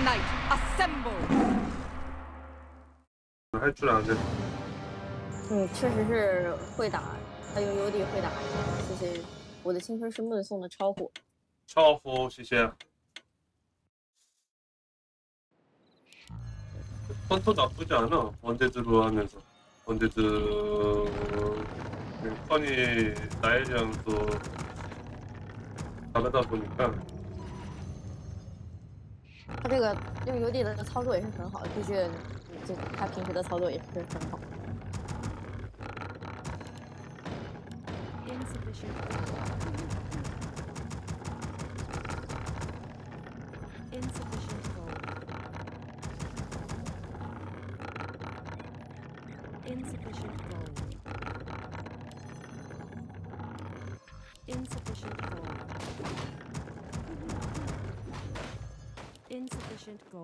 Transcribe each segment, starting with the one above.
knight, assemble. 还出两个。 确实是会打，他用优地会打。谢谢我的青春是梦送的超火。 超火，谢谢。컨터 나쁘지 않아. 원데드로 하면서. 원데드 턴이 나엘이랑 또 다르다 보니까 他这个用优地的操作也是很好，的确，就他平时的操作也是很好。 Insufficient gold.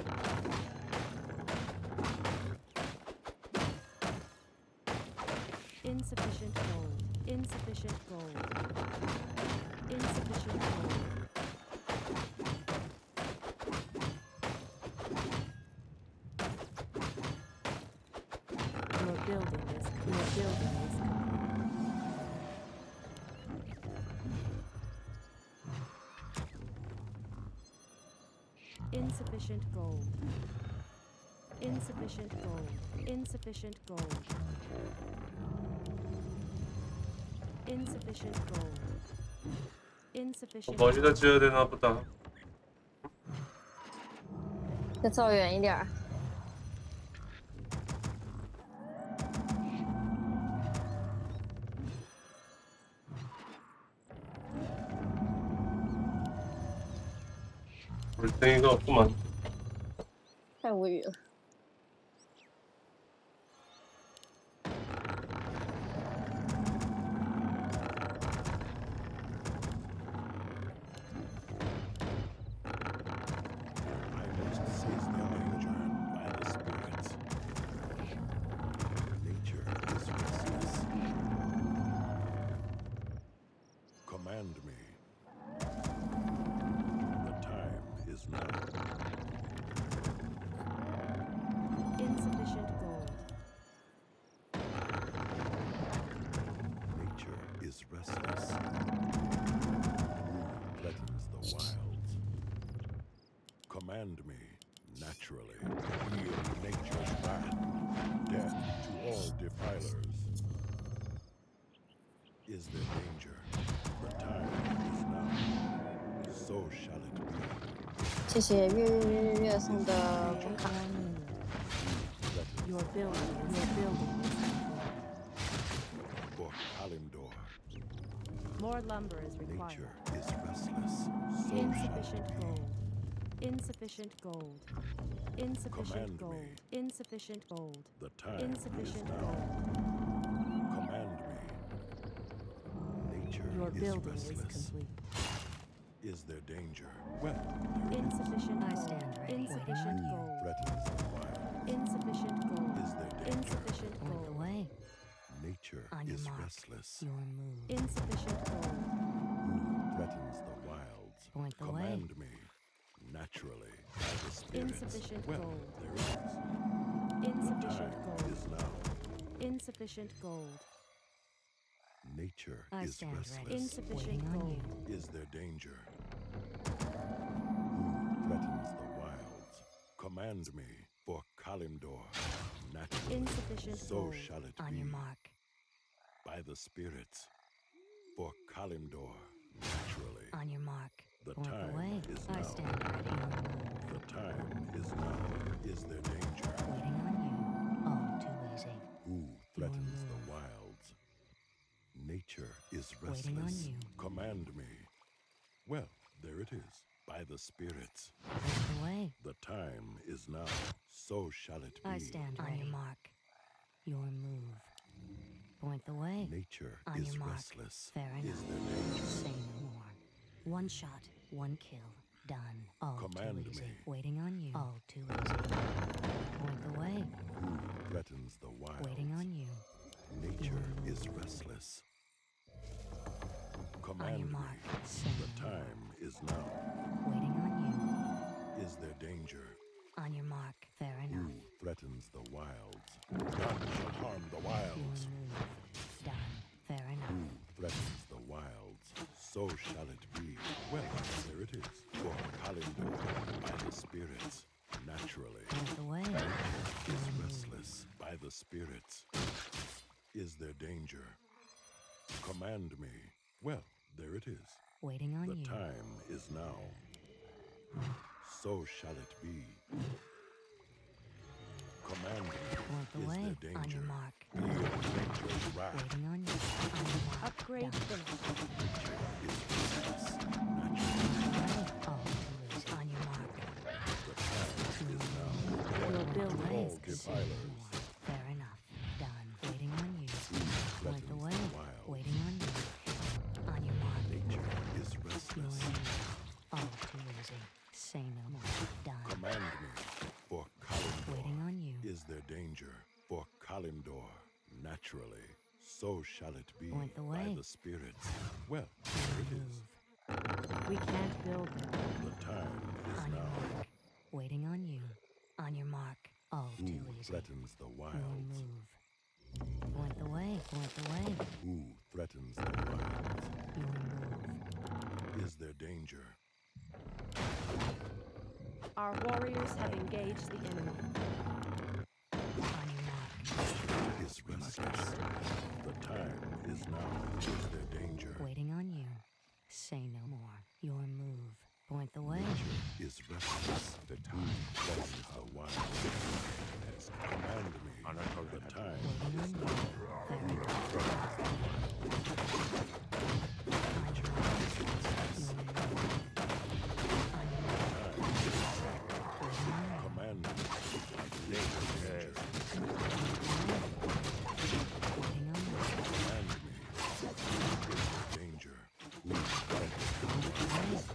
Insufficient gold. Insufficient gold. Insufficient gold. You're building this. You're building this. Insufficient gold. Insufficient gold. Insufficient gold. Insufficient gold. Insufficient. 머리다 지어야 되나 보다. 再造远一点儿。 물탱이가 없구만. 太无语了。 Command me, naturally, wield nature's wrath, death to all defilers. Is there danger? The time is now. So shall it be. 谢谢月送的工卡。 You're building. You're building. For Kalimdor. More lumber is required. Nature is restless. So Insufficient gold. Insufficient gold. Insufficient gold. Me. Insufficient gold. The time Insufficient is now. gold. Command me. Nature Your is building restless. is complete. Is there danger? Well, Insufficient I gold. stand ready. Insufficient who gold. threatens the wild? Insufficient gold. Is there danger? Insufficient Point the gold. way. Nature On your is mark. restless. Your move. Insufficient gold. Who threatens the wilds? Point the way. Command me. Naturally, by the spirits. Insufficient well, gold. there it is. Insufficient Time gold. is now. Insufficient gold. Nature I is stand ready. restless. Insufficient Waiting on gold. you. Is there danger? Who threatens the wilds? Command me, for Kalimdor. Naturally, Insufficient so gold. shall it On be. your mark. By the spirits, for Kalimdor. Naturally, On your mark. the Point the time way. is I now. stand ready. Your move. The time is now. Is there danger? Waiting on you. All too easy. Who threatens the move. wilds? Nature is Waiting on restless. you. Command me. Well, there it is. By the spirits. Point the way. The time is now. So shall it be. I stand ready. On your mark. Your move. Point the way. Nature On is your mark. restless. Fair Is enough. there danger? Say no more. One shot, one kill. Done. All Command too easy. me. Waiting on you. All too easy. Point the way. Who threatens the wilds? Waiting on you. Nature is restless. On Command your me. mark. Say The no more. time is now. Waiting on you. Is there danger? wilds. None shall harm the Your wilds. move. Done. Fair enough. Who threatens the wilds? So shall it be. Well, there it is. For Kalimdor, by the spirits, naturally. Point the way. Is restless by the spirits. Is there danger? Command me. Well, there it is. Waiting on The you. time is now. So shall it be. Command me. Point the Is way. there danger? On your mark. Feel nature's wrath. Waiting on you. On your mark. Upgrade Done. finished. Is restless. Naturally. All tools on your mark. The time is now. Your building All is defilers. Fair enough. Done. Waiting on you. Point Threatens the the way. wild. Waiting on you. On your mark. Nature is Your restless. move. All too easy. Say no more. Done. Command me. For Kalimdor. Waiting on you. Is there danger? For Kalimdor, naturally. So shall it be. Point the By way. the spirits. Well, there it is. We can't build them. The time is On your now. mark. Waiting on you. On your mark. All Who too easy. threatens the Your wilds? move. Point the way. Point the way. Who threatens the wilds? Your move. Is there danger? Our warriors have engaged the enemy. On your mark. Is restless. The time is now. Is there danger? Waiting on you. Say no more. Your move. Point the way. Is restless. The time threatens the wilds. Command me. The time Waiting on is you. now. Fair enough. On your mark. Your move. On your mark. Waiting on you. Command me. Is there danger? Waiting on you. Command me. Is there danger? Who threatens the wilds?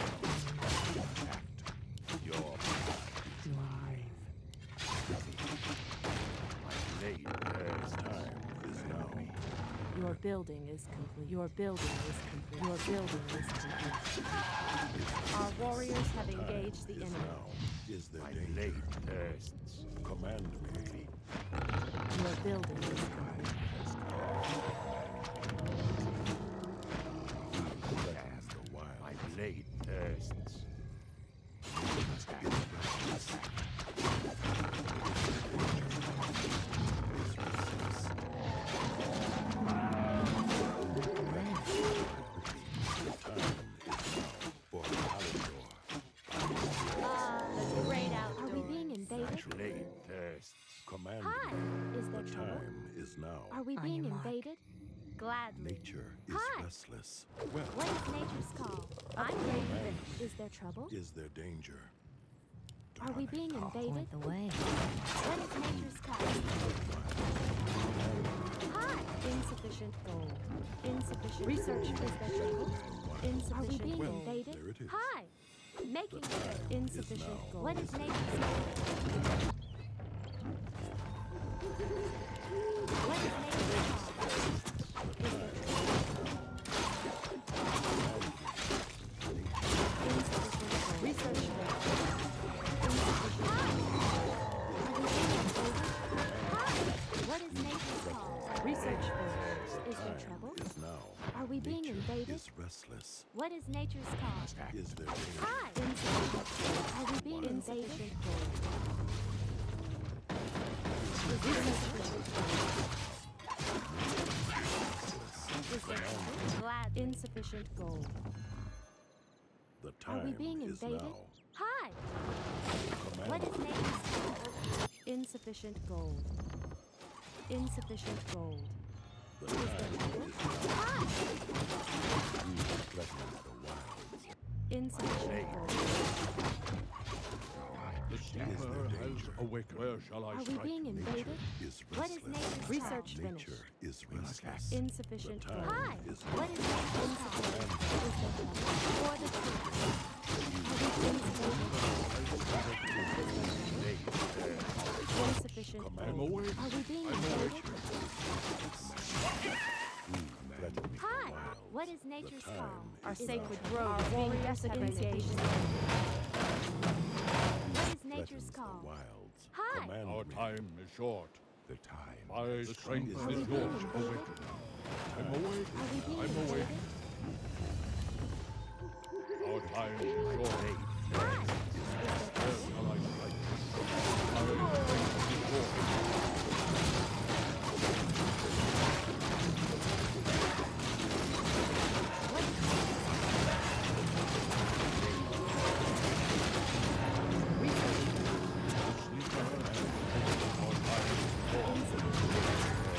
Act. Your Your move. time is now. Your building is complete. Your building is complete. Your building is complete. Our warriors have engaged the Is enemy. now. Is there danger? Command me. Your building is complete. Who threatens the wild? blade thirsts. For Kalimdor. The great Are we outdoors. being invaded? Blade thirsts. Command Hi. me. Is there The trouble? time is now. Are we On being your mark. invaded? Gladly. Nature is Hi. restless. Well, What is nature's call? I'm ready. Is there trouble? is there danger? Are we being invaded? Point the way. What is nature's call? Hi. Insufficient gold. Insufficient research. Is there trouble? Insufficient. Are we being Well, invaded? there it is. Hi. Making time insufficient is now. gold. What is nature's call? What is nature's call? Insufficient gold. Research gold. Insufficient. Hi. Are we being invaded? Hi. What is nature's call? Research gold. Is there trouble? Is now. Are we being Nature invaded? is restless. What is nature's call? Is there danger? Hi. Insufficient. Are we being invaded? Is there trouble? Glad. Insufficient gold. The Are we time being is invaded? now. Hi. Command What me. is nature's call? Insufficient gold. Insufficient gold. The time is now. Hi. Who threatens the wilds? Insufficient gold. The sleeper has awakened. Where shall I Are we being invaded? Is What is restless. nature's Nature research finished? is restless. Insufficient The gold. time Hi. is What is insufficient? Is there trouble? For the truth. Insufficient Command gold. me. Are we being invaded? Who threatens the Hi. wilds? What is nature's time call? Our is sacred now. grove Our is being warriors have desecrated. engaged. What is nature's call? wilds. Hi. Command Our me. time is short. The time. My is strength come. is yours. Awaken. I'm awake. Are we being I'm awake. invaded? Our time is short. Hi. Where shall I strike? My strength is yours. Our time is short.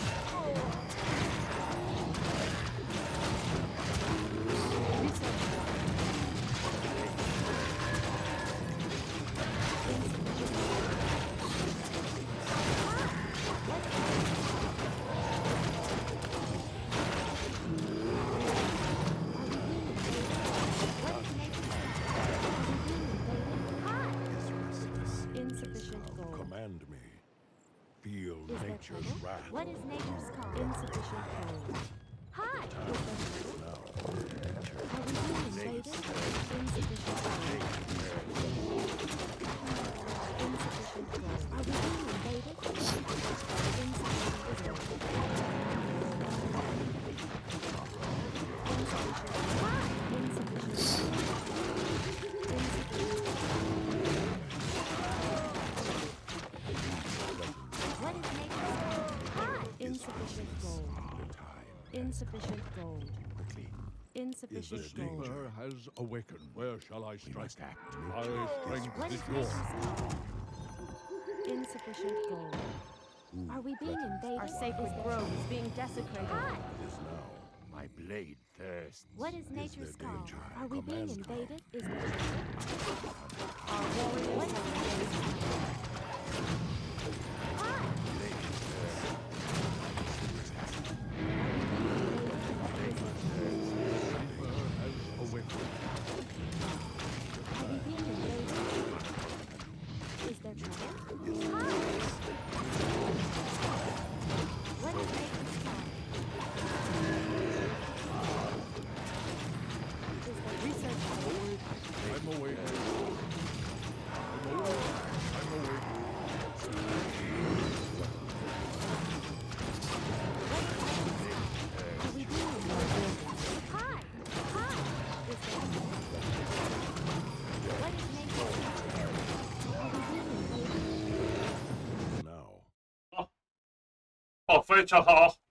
Is restless. Insufficient gold. Command me. Feel Is there nature's trouble? wrath. What is nature's call? Insufficient gold. Hi. Is there trouble? Now, Are we being invaded? Insufficient gold. Insufficient gold. Are we being invaded? Insufficient gold. What is nature's call? Hi. Insufficient gold. the time. Insufficient gold. Quickly. The Insufficient gold. sleeper has awakened. Where shall I strike? must act. My strength What is is yours. nature's call? Insufficient gold. Are we being invaded? Our sacred grove is being desecrated. Hi. Is now. My blade thirsts. What is there nature's call? danger? Are we being Command me. invaded? Is there trouble? Our warriors What is have nature's call? Hi. Are we being invaded? Is there trouble? Hi. What is nature's call? Is there research? I'm awake. I'm awake. I'm awake. Are we being invaded? Hi. Hi. Is there what is nature's call? Are we being invaded? Now. 哦，非常好。